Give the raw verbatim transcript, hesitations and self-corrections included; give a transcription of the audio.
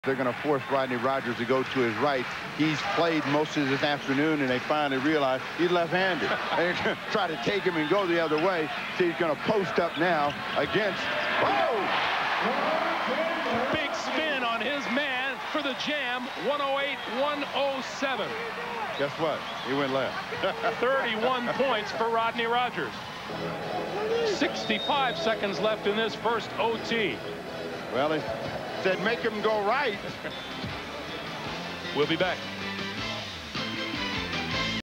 They're going to force Rodney Rogers to go to his right. He's played most of this afternoon, and they finally realize he's left-handed. They're going to try to take him and go the other way. So he's going to post up now against. Oh! Big spin on his man for the jam. one oh eight one oh seven. Guess what? He went left. thirty-one points for Rodney Rogers. sixty-five seconds left in this first O T. Well, they said make him go right. We'll be back.